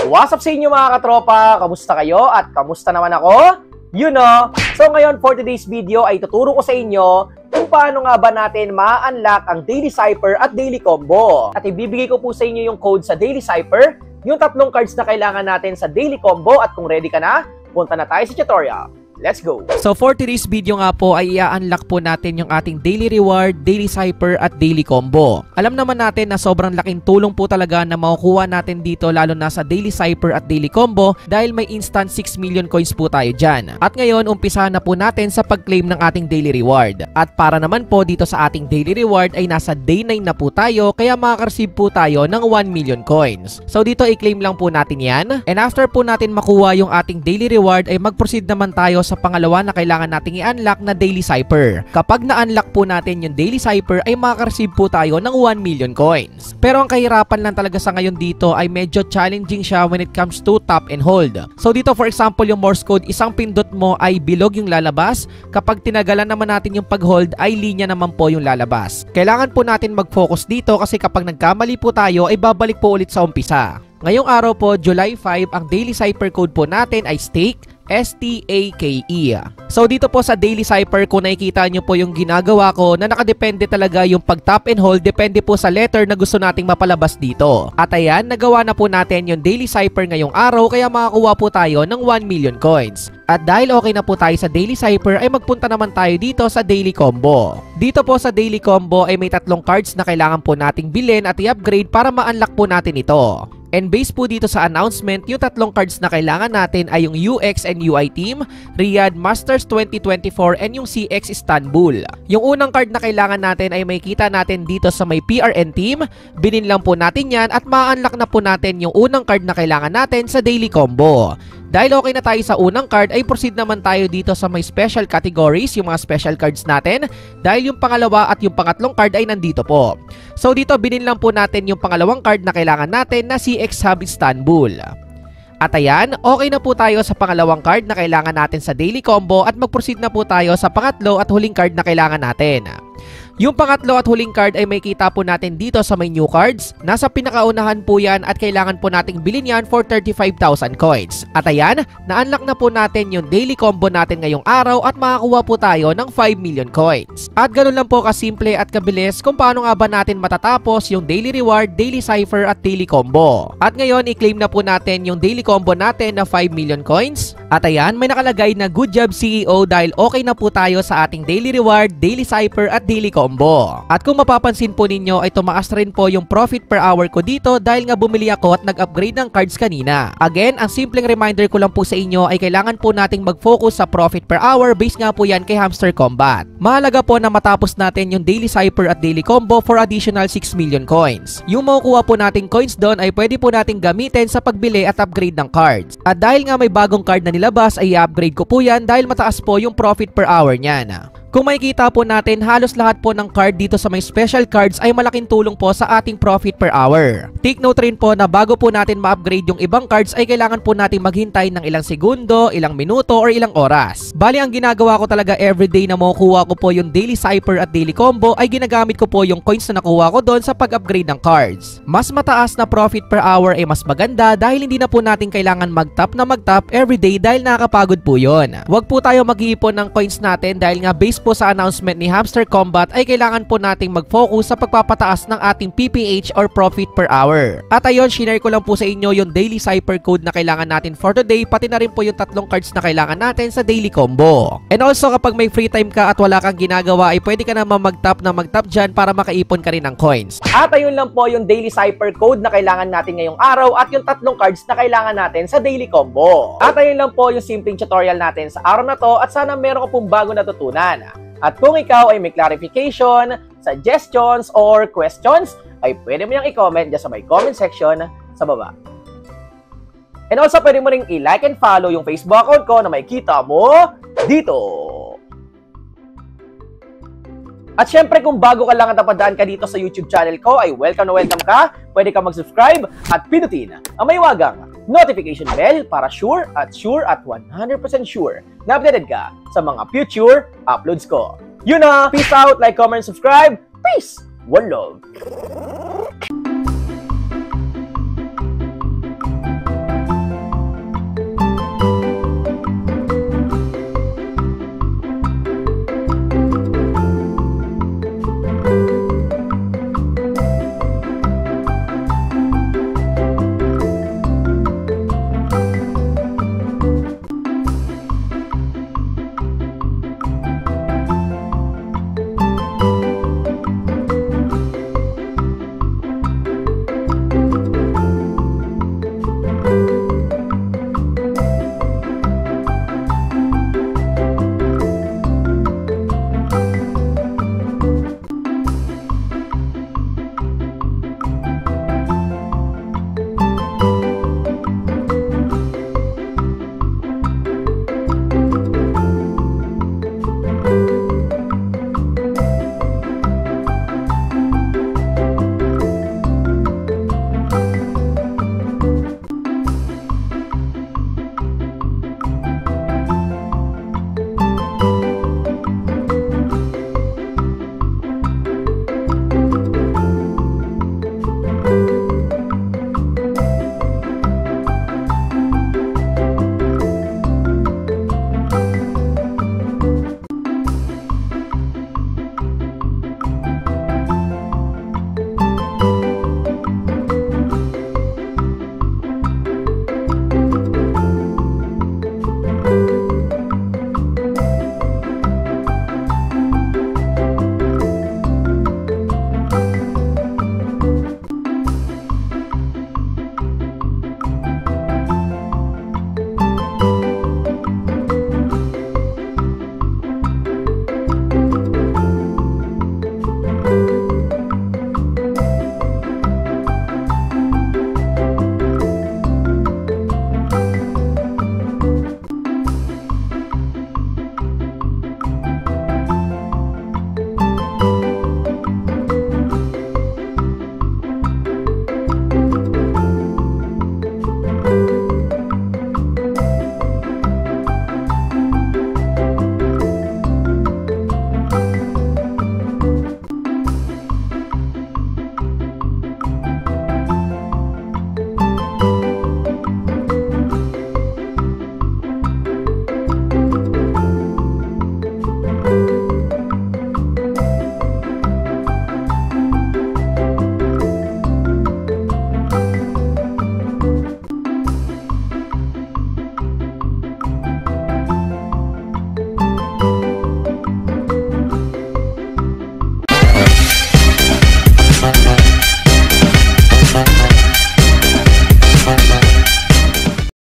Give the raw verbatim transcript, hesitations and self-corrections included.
What's up sa inyo mga katropa? Kamusta kayo? At kamusta naman ako? You know! So ngayon for today's video ay tuturo ko sa inyo kung paano nga ba natin ma-unlock ang Daily Cypher at Daily Combo. At ibibigay ko po sa inyo yung code sa Daily Cypher, yung tatlong cards na kailangan natin sa Daily Combo, at kung ready ka na, punta na tayo sa tutorial. Let's go! So for today's video nga po ay i-unlock po natin yung ating Daily Reward, Daily Cypher at Daily Combo. Alam naman natin na sobrang laking tulong po talaga na makukuha natin dito lalo na sa Daily Cypher at Daily Combo dahil may instant six million coins po tayo dyan. At ngayon umpisa na po natin sa pag-claim ng ating Daily Reward. At para naman po dito sa ating Daily Reward ay nasa day nine na po tayo kaya makaka-receive po tayo ng one million coins. So dito i-claim lang po natin yan. And after po natin makuha yung ating Daily Reward ay mag-proceed naman tayo sa pangalawa na kailangan nating i-unlock na Daily Cypher. Kapag na-unlock po natin yung Daily Cypher ay makaka-receive po tayo ng one million coins. Pero ang kahirapan lang talaga sa ngayon dito ay medyo challenging siya when it comes to tap and hold. So dito for example yung Morse code, isang pindot mo ay bilog yung lalabas. Kapag tinagalan naman natin yung pag-hold ay linya naman po yung lalabas. Kailangan po natin mag-focus dito kasi kapag nagkamali po tayo ay babalik po ulit sa umpisa. Ngayong araw po, July five, ang Daily Cypher code po natin ay stake. S T A K E. So dito po sa Daily Cypher, kung nakikita nyo po yung ginagawa ko na nakadepende talaga yung pag tap and hold, depende po sa letter na gusto nating mapalabas dito. At ayan, nagawa na po natin yung Daily Cypher ngayong araw kaya makakuha po tayo ng one million coins. At dahil okay na po tayo sa Daily Cypher ay magpunta naman tayo dito sa Daily Combo. Dito po sa Daily Combo ay may tatlong cards na kailangan po nating bilhin at i-upgrade para ma-unlock po natin ito. And based po dito sa announcement, yung tatlong cards na kailangan natin ay yung U X and U I Team, Riyadh Masters twenty twenty-four, and yung C X Istanbul. Yung unang card na kailangan natin ay makikita natin dito sa may P R N Team. Binin lang po natin yan at ma-unlock na po natin yung unang card na kailangan natin sa Daily Combo. Dahil okay na tayo sa unang card ay proceed naman tayo dito sa may special categories, yung mga special cards natin. Dahil yung pangalawa at yung pangatlong card ay nandito po. So dito binin lang po natin yung pangalawang card na kailangan natin na C X Hub Istanbul. At ayan, okay na po tayo sa pangalawang card na kailangan natin sa Daily Combo at mag-proceed na po tayo sa pangatlo at huling card na kailangan natin. Yung pangatlo at huling card ay may kita po natin dito sa may new cards. Nasa pinakaunahan po yan at kailangan po nating bilhin yan for thirty-five thousand coins. At ayan, na-unlock na po natin yung Daily Combo natin ngayong araw at makakuha po tayo ng five million coins. At ganun lang po kasimple at kabilis kung paano nga ba natin matatapos yung Daily Reward, Daily Cypher at Daily Combo. At ngayon, i-claim na po natin yung Daily Combo natin na five million coins. At ayan, may nakalagay na good job C E O dahil okay na po tayo sa ating Daily Reward, Daily Cypher at Daily Combo. At kung mapapansin po ninyo ay tumaas rin po yung profit per hour ko dito dahil nga bumili ako at nag-upgrade ng cards kanina. Again, ang simpleng reminder ko lang po sa inyo ay kailangan po nating mag-focus sa profit per hour based nga po yan kay Hamster Combat. Mahalaga po na matapos natin yung Daily Cypher at Daily Combo for additional six million coins. Yung makukuha po nating coins doon ay pwede po nating gamitin sa pagbili at upgrade ng cards. At dahil nga may bagong card na nilabas ay i-upgrade ko po yan dahil mataas po yung profit per hour niyan. Kung makikita po natin, halos lahat po ng card dito sa may special cards ay malaking tulong po sa ating profit per hour. Take note rin po na bago po natin ma-upgrade yung ibang cards ay kailangan po natin maghintay ng ilang segundo, ilang minuto, or ilang oras. Bali, ang ginagawa ko talaga everyday na makukuha ko po yung Daily Cypher at Daily Combo ay ginagamit ko po yung coins na nakuha ko doon sa pag-upgrade ng cards. Mas mataas na profit per hour ay mas maganda dahil hindi na po natin kailangan mag-tap na mag-tap everyday dahil nakakapagod po yun. Huwag po tayo mag-iipon ng coins natin dahil nga based po sa announcement ni Hamster Combat ay kailangan po nating mag-focus sa pagpapataas ng ating P P H or profit per hour. At ayun, shinare ko lang po sa inyo yung Daily Cypher code na kailangan natin for today, pati na rin po yung tatlong cards na kailangan natin sa Daily Combo. And also kapag may free time ka at wala kang ginagawa ay pwede ka naman mag-tap na mag-tap dyan para makaipon ka rin ng coins. At ayun lang po yung Daily Cypher code na kailangan natin ngayong araw at yung tatlong cards na kailangan natin sa Daily Combo. At ayun lang po yung simpleng tutorial natin sa araw na to at sana meron ko pong bago natutunan. At kung ikaw ay may clarification, suggestions, or questions, ay pwede mo niyang i-comment dyan sa may comment section sa baba. And also, pwede mo ring i-like and follow yung Facebook account ko na makikita mo dito. At syempre, kung bago ka lang at napadaan ka dito sa YouTube channel ko, ay welcome na welcome ka. Pwede ka mag-subscribe at pinutin ang may wagang notification bell para sure at sure at one hundred percent sure na updated ka sa mga future uploads ko. Yun na! Peace out! Like, comment, subscribe! Peace! One love!